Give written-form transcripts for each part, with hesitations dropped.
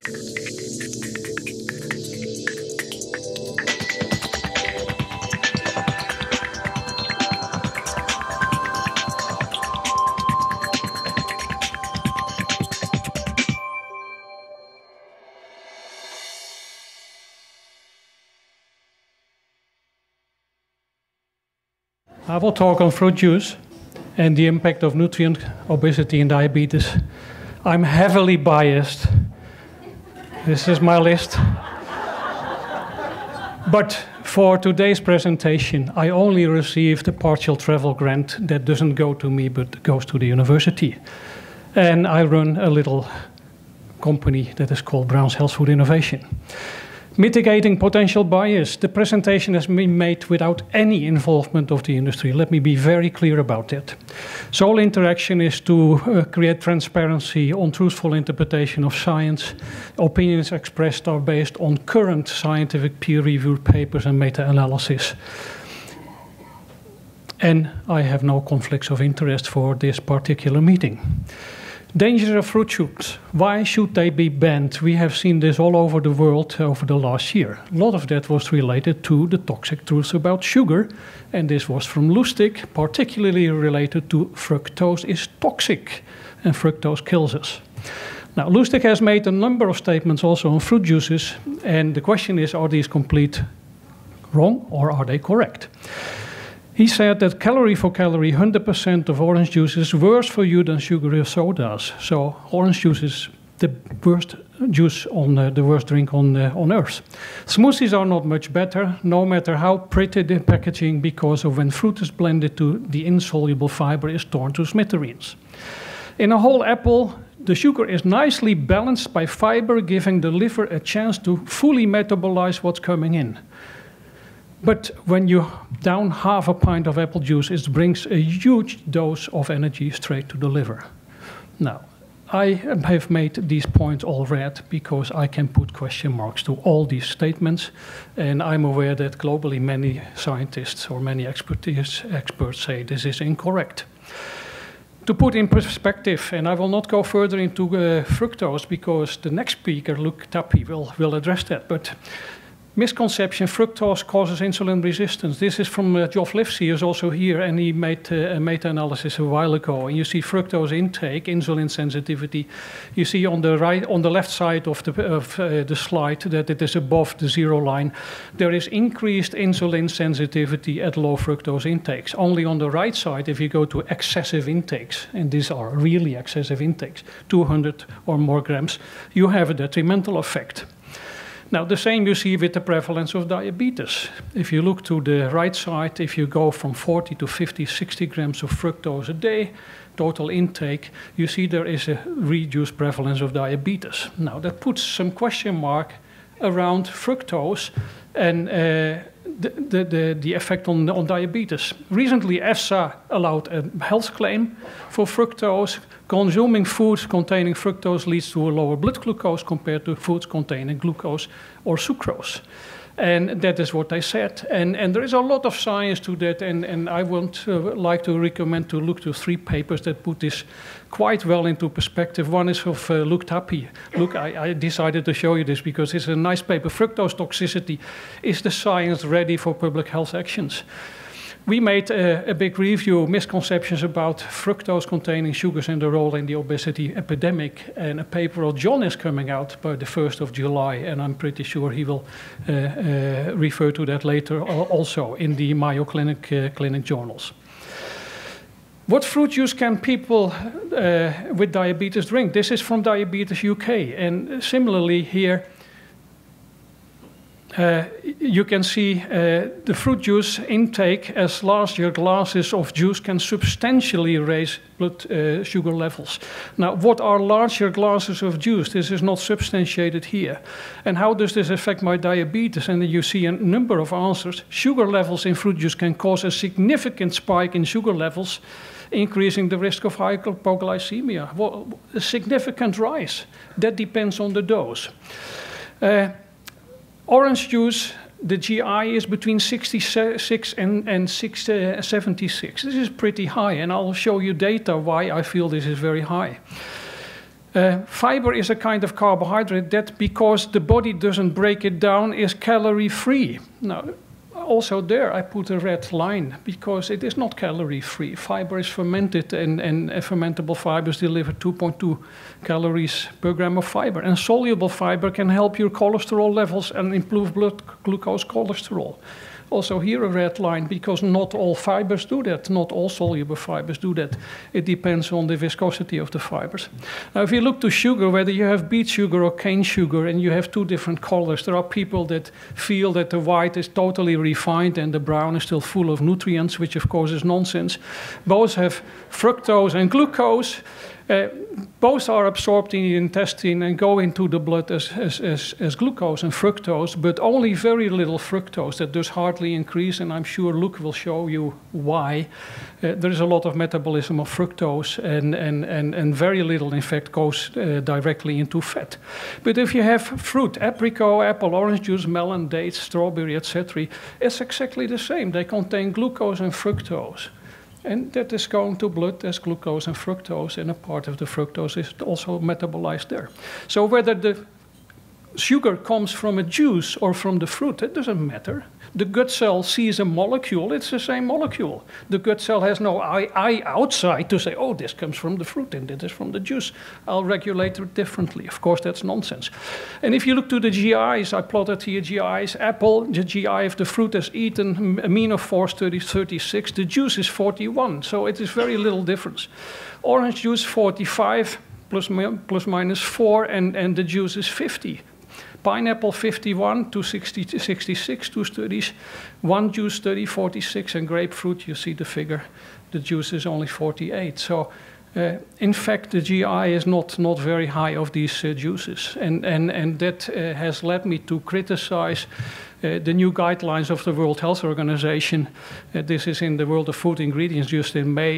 I will talk on fruit juice and the impact of nutrient obesity and diabetes. I'm heavily biased. This is my list. But for today's presentation, I only received a partial travel grant that doesn't go to me, but goes to the university. And I run a little company that is called Brown's Health Food Innovation. Mitigating potential bias. The presentation has been made without any involvement of the industry. Let me be very clear about that. Sole interaction is to create transparency on truthful interpretation of science. Opinions expressed are based on current scientific peer-reviewed papers and meta-analysis. And I have no conflicts of interest for this particular meeting. Dangers of fruit juice. Why should they be banned? We have seen this all over the world over the last year. A lot of that was related to the toxic truths about sugar, and this was from Lustig, particularly related to fructose is toxic, and fructose kills us. Now, Lustig has made a number of statements also on fruit juices, and the question is, are these complete wrong or are they correct? He said that calorie for calorie, 100% of orange juice is worse for you than sugary sodas. So orange juice is the worst juice the worst drink on earth. Smoothies are not much better, no matter how pretty the packaging, because of when fruit is blended to the insoluble fiber is torn to smithereens. In a whole apple, the sugar is nicely balanced by fiber, giving the liver a chance to fully metabolize what's coming in. But when you down half a pint of apple juice, it brings a huge dose of energy straight to the liver. Now, I have made these points all red because I can put question marks to all these statements, and I'm aware that globally many scientists or many experts say this is incorrect. To put in perspective, and I will not go further into fructose because the next speaker, Luc Tappy, will address that, but misconception, fructose causes insulin resistance. This is from Geoff Livesey, who's also here, and he made a meta-analysis a while ago. And you see fructose intake, insulin sensitivity. You see on the right, on the left side of the slide that it is above the zero line. There is increased insulin sensitivity at low fructose intakes. Only on the right side, if you go to excessive intakes, and these are really excessive intakes, 200 or more grams, you have a detrimental effect. Now, the same you see with the prevalence of diabetes. If you look to the right side, if you go from 40 to 50, 60 grams of fructose a day, total intake, you see there is a reduced prevalence of diabetes. Now, that puts some question mark around fructose and the effect on diabetes. Recently, EFSA allowed a health claim for fructose. Consuming foods containing fructose leads to a lower blood glucose compared to foods containing glucose or sucrose. And that is what they said. And there is a lot of science to that, and I would like to recommend to look to 3 papers that put this quite well into perspective. One is of Luc Tappy. Look, I decided to show you this because it's a nice paper. Fructose toxicity. Is the science ready for public health actions? We made a big review, misconceptions about fructose-containing sugars and the role in the obesity epidemic. And a paper of John is coming out by the 1st of July, and I'm pretty sure he will refer to that later also in the Mayo Clinic journals. What fruit juice can people with diabetes drink? This is from Diabetes UK, and similarly here, you can see the fruit juice intake as larger glasses of juice can substantially raise blood sugar levels. Now, what are larger glasses of juice? This is not substantiated here. And how does this affect my diabetes? And you see a number of answers. Sugar levels in fruit juice can cause a significant spike in sugar levels, increasing the risk of hypoglycemia. Well, a significant rise. That depends on the dose. Orange juice, the GI is between 66 and 76. This is pretty high, and I'll show you data why I feel this is very high. Fiber is a kind of carbohydrate that, because the body doesn't break it down, is calorie-free. Now, also there I put a red line, because it is not calorie-free. Fiber is fermented, and fermentable fibers deliver 2.2 calories per gram of fiber. And soluble fiber can help your cholesterol levels and improve blood glucose cholesterol. Also here a red line, because not all fibers do that. Not all soluble fibers do that. It depends on the viscosity of the fibers. Now, if you look to sugar, whether you have beet sugar or cane sugar, and you have two different colors, there are people that feel that the white is totally refined and the brown is still full of nutrients, which of course is nonsense. Both have fructose and glucose. Both are absorbed in the intestine and go into the blood as glucose and fructose, but only very little fructose. That does hardly increase, and I'm sure Luc will show you why. There is a lot of metabolism of fructose, and very little, in fact, goes directly into fat. But if you have fruit, apricot, apple, orange juice, melon, dates, strawberry, etc., it's exactly the same. They contain glucose and fructose. And that is going to blood as glucose and fructose, and a part of the fructose is also metabolized there. So whether the sugar comes from a juice or from the fruit, it doesn't matter. The gut cell sees a molecule, it's the same molecule. The gut cell has no eye outside to say, oh, this comes from the fruit and this is from the juice. I'll regulate it differently. Of course, that's nonsense. And if you look to the GIs, I plotted here GIs. Apple, the GI of the fruit has eaten, amino force 36, the juice is 41, so it is very little difference. Orange juice 45, plus minus 4, and the juice is 50. Pineapple 51 to 66, two studies. One juice study 46, and grapefruit, you see the figure, the juice is only 48. So in fact, the GI is not very high of these juices. And that has led me to criticize the new guidelines of the World Health Organization. This is in the World of Food Ingredients just in May,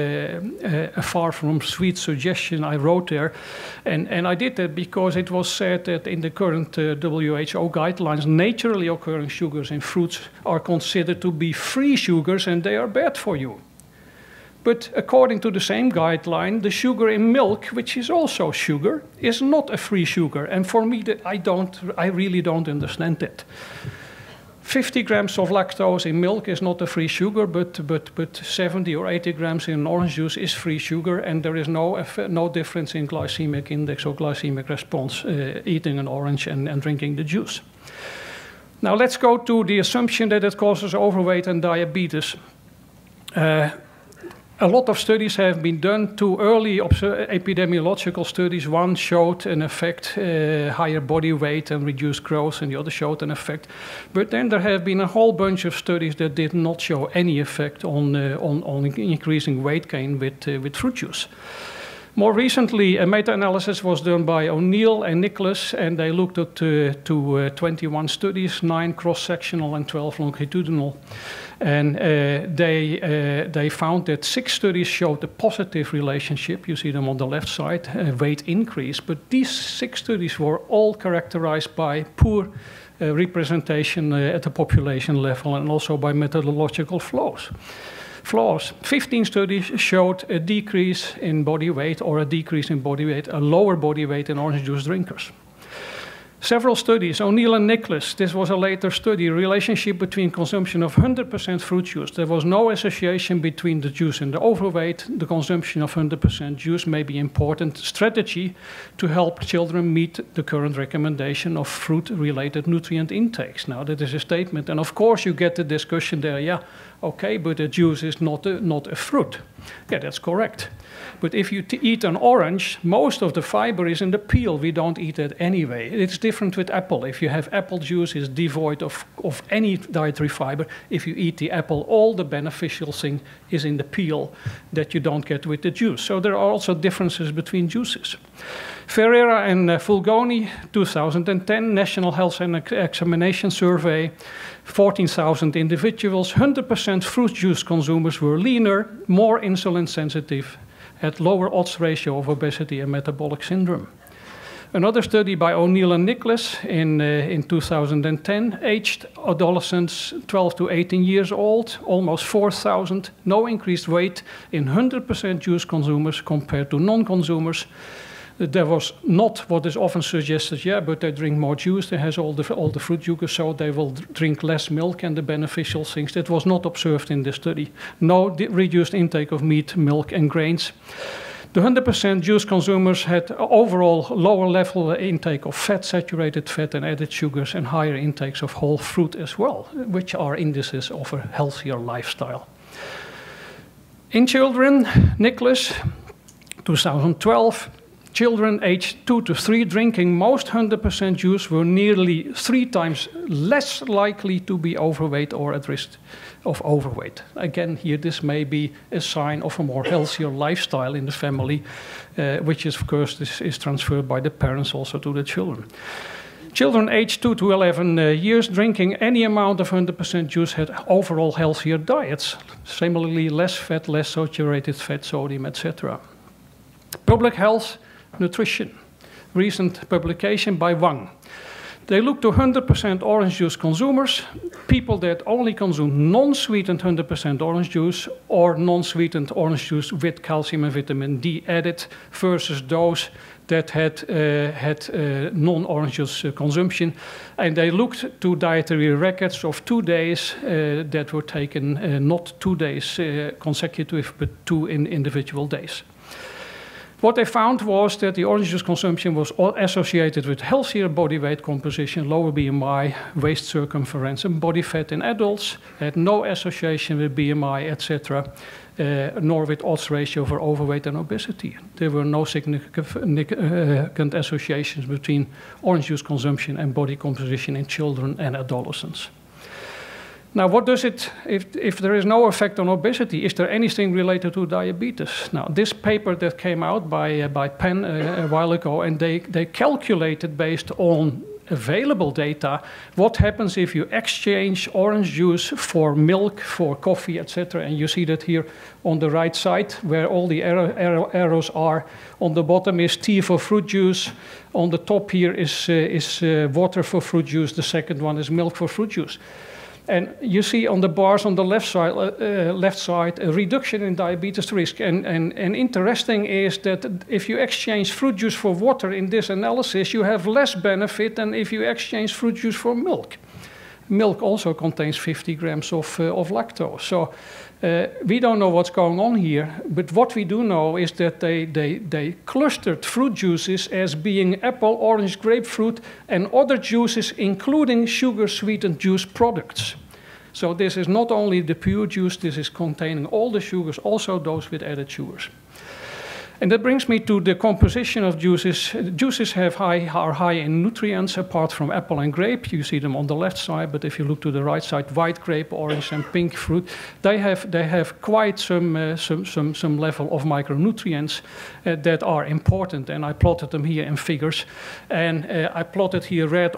a far from sweet suggestion I wrote there. And I did that because it was said that in the current WHO guidelines, naturally occurring sugars in fruits are considered to be free sugars, and they are bad for you. But according to the same guideline, the sugar in milk, which is also sugar, is not a free sugar. And for me, I really don't understand it. 50 grams of lactose in milk is not a free sugar, but 70 or 80 grams in orange juice is free sugar, and there is no difference in glycemic index or glycemic response eating an orange and drinking the juice. Now let's go to the assumption that it causes overweight and diabetes. A lot of studies have been done. Two early epidemiological studies. One showed an effect, higher body weight and reduced growth, and the other showed an effect. But then there have been a whole bunch of studies that did not show any effect on increasing weight gain with fruit juice. More recently, a meta-analysis was done by O'Neill and Nicholas, and they looked at 21 studies, 9 cross-sectional and 12 longitudinal. And they found that 6 studies showed a positive relationship. You see them on the left side, weight increase. But these 6 studies were all characterized by poor representation at the population level, and also by methodological flaws. 15 studies showed a decrease in body weight, or a decrease in body weight, a lower body weight in orange juice drinkers. Several studies, O'Neill and Nicholas, this was a later study, relationship between consumption of 100% fruit juice. There was no association between the juice and the overweight. The consumption of 100% juice may be an important strategy to help children meet the current recommendation of fruit-related nutrient intakes. Now, that is a statement, and of course you get the discussion there, yeah, okay, but the juice is not a fruit. Yeah, that's correct. But if you eat an orange, most of the fiber is in the peel. We don't eat it anyway. It's different with apple. If you have apple juice, it's devoid of any dietary fiber. If you eat the apple, all the beneficial thing is in the peel that you don't get with the juice. So there are also differences between juices. Ferreira and Fulgoni, 2010, National Health and Examination Survey, 14,000 individuals, 100% fruit juice consumers were leaner, more insulin sensitive, had lower odds ratio of obesity and metabolic syndrome. Another study by O'Neill and Nicholas in 2010, aged adolescents 12 to 18 years old, almost 4,000, no increased weight in 100% juice consumers compared to non-consumers. There was not what is often suggested, yeah, but they drink more juice, they has all the fruit juice, so they will drink less milk and the beneficial things. That was not observed in the study. No reduced intake of meat, milk, and grains. The 100% juice consumers had overall lower level intake of fat, saturated fat, and added sugars, and higher intakes of whole fruit as well, which are indices of a healthier lifestyle. In children, Nicholas, 2012, children aged 2 to 3 drinking most 100% juice were nearly 3 times less likely to be overweight or at risk of overweight. Again, here this may be a sign of a more healthier lifestyle in the family, which is, of course, is transferred by the parents also to the children. Children aged 2 to 11 years drinking any amount of 100% juice had overall healthier diets. Similarly, less fat, less saturated fat, sodium, etc. Public health, nutrition. Recent publication by Wang. They looked to 100% orange juice consumers, people that only consume non-sweetened 100% orange juice or non-sweetened orange juice with calcium and vitamin D added versus those that had non-orange juice consumption. And they looked to dietary records of 2 days that were taken, not 2 days consecutive, but 2 individual days. What they found was that the orange juice consumption was associated with healthier body weight composition, lower BMI, waist circumference, and body fat in adults, had no association with BMI, etc., nor with odds ratio for overweight and obesity. There were no significant associations between orange juice consumption and body composition in children and adolescents. Now, what does it, if there is no effect on obesity, is there anything related to diabetes? Now, this paper that came out by Penn a while ago, and they calculated based on available data what happens if you exchange orange juice for milk, for coffee, etc. And you see that here on the right side, where all the arrows are. On the bottom is tea for fruit juice. On the top here is water for fruit juice. The second one is milk for fruit juice. And you see on the bars on the left side a reduction in diabetes risk. And interesting is that if you exchange fruit juice for water in this analysis, you have less benefit than if you exchange fruit juice for milk. Milk also contains 50 grams of lactose. So we don't know what's going on here, but what we do know is that they clustered fruit juices as being apple, orange, grapefruit, and other juices, including sugar-sweetened juice products. So this is not only the pure juice, this is containing all the sugars, also those with added sugars. And that brings me to the composition of juices. Juices are high in nutrients, apart from apple and grape. You see them on the left side, but if you look to the right side, white grape, orange, and pink fruit, they have quite some level of micronutrients that are important. And I plotted them here in figures. And I plotted here red,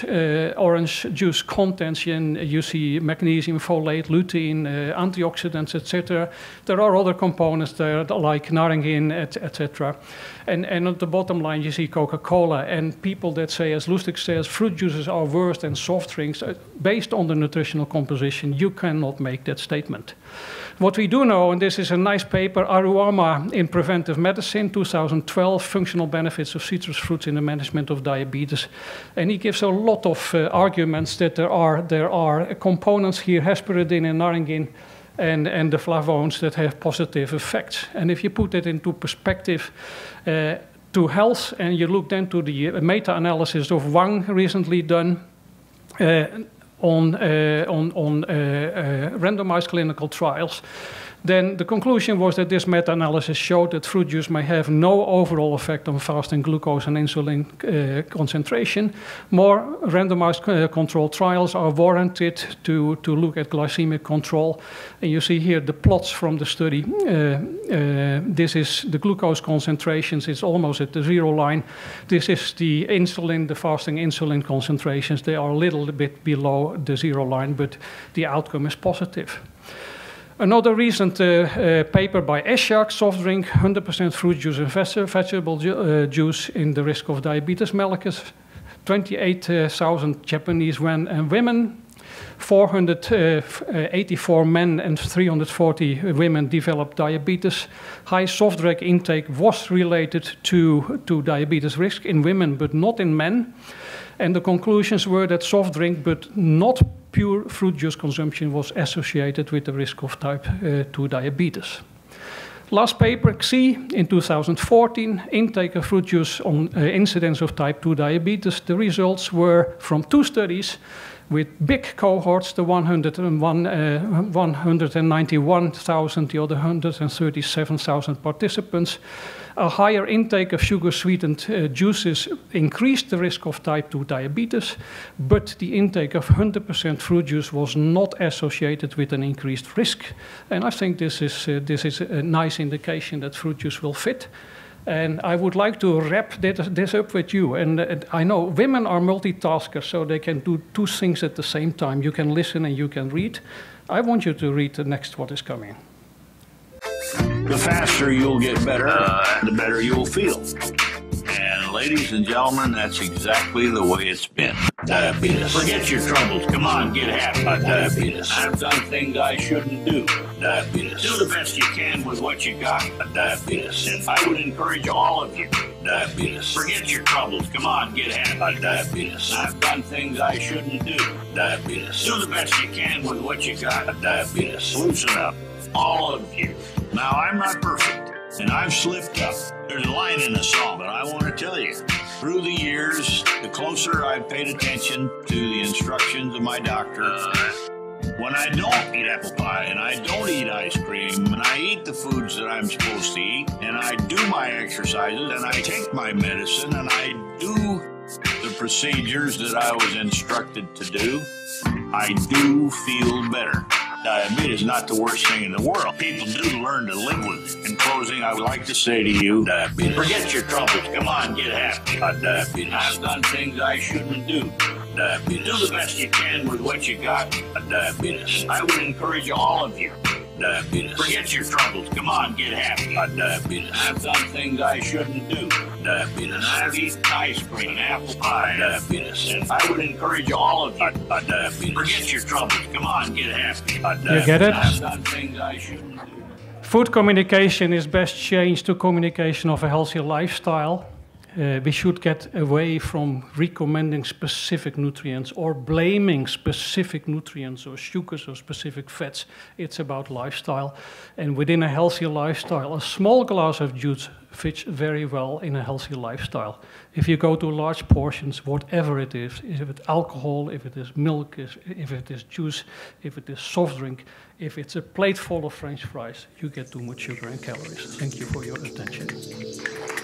orange juice contents. And you see magnesium, folate, lutein, antioxidants, etc. There are other components there, like naringin, etc. And at the bottom line, you see Coca-Cola. And people that say, as Lustig says, fruit juices are worse than soft drinks, based on the nutritional composition, you cannot make that statement. What we do know, and this is a nice paper, Aruama in Preventive Medicine, 2012, Functional Benefits of Citrus Fruits in the Management of Diabetes. And he gives a lot of arguments that there are components here, hesperidin and naringin, and the flavones that have positive effects. And if you put that into perspective to health, and you look then to the meta-analysis of Wang recently done on randomized clinical trials, then the conclusion was that this meta-analysis showed that fruit juice may have no overall effect on fasting glucose and insulin concentration. More randomized controlled trials are warranted to look at glycemic control. And you see here the plots from the study. This is the glucose concentrations. It's almost at the 0 line. This is the insulin, the fasting insulin concentrations. They are a little bit below the 0 line, but the outcome is positive. Another recent paper by Eshak, soft drink, 100% fruit juice and vegetable juice in the risk of diabetes mellitus. 28,000 Japanese men and women 484 men and 340 women developed diabetes. High soft drink intake was related to diabetes risk in women, but not in men. And the conclusions were that soft drink, but not pure fruit juice consumption, was associated with the risk of type 2 diabetes. Last paper, Xi, in 2014, intake of fruit juice on incidence of type 2 diabetes. The results were from 2 studies with big cohorts, the 191,000, the other 137,000 participants. A higher intake of sugar-sweetened juices increased the risk of type 2 diabetes, but the intake of 100% fruit juice was not associated with an increased risk. And I think this is a nice indication that fruit juice will fit. And I would like to wrap this up with you. And I know women are multitaskers, so they can do 2 things at the same time. You can listen and you can read. I want you to read the next what is coming. The faster you'll get better, the better you'll feel. And ladies and gentlemen, that's exactly the way it's been. Diabetes. Forget your troubles. Come on, get happy. Diabetes. I've done things I shouldn't do. Diabetes. Do the best you can with what you got. Diabetes. And I would encourage all of you. Diabetes. Forget your troubles. Come on, get happy. Diabetes. I've done things I shouldn't do. Diabetes. Do the best you can with what you got. Diabetes. Loosen up. All of you. Now, I'm not perfect, and I've slipped up. There's a line in the song, but I want to tell you, through the years, the closer I've paid attention to the instructions of my doctor, when I don't eat apple pie, and I don't eat ice cream, and I eat the foods that I'm supposed to eat, and I do my exercises, and I take my medicine, and I do the procedures that I was instructed to do, I do feel better. Diabetes is not the worst thing in the world. People do learn to live with it. In closing, I would like to say to you, diabetes. Forget your troubles. Come on, get happy. Diabetes. I've done things I shouldn't do. Diabetes. Do the best you can with what you got. Diabetes. I would encourage all of you. Diabetes. Forget your troubles. Come on, get happy. Diabetes. I've done things I shouldn't do. Diabetes. I've eaten ice cream, apple pie. Diabetes. And I would encourage all of you. Diabetes. Forget your troubles. Come on, get happy. You get it? I've done things I shouldn't do. Food communication is best changed to communication of a healthy lifestyle. We should get away from recommending specific nutrients or blaming specific nutrients or sugars or specific fats. It's about lifestyle. And within a healthy lifestyle, a small glass of juice fits very well in a healthy lifestyle. If you go to large portions, whatever it is it alcohol, if it is milk, if it is juice, if it is soft drink, if it's a plate full of French fries, you get too much sugar and calories. Thank you for your attention.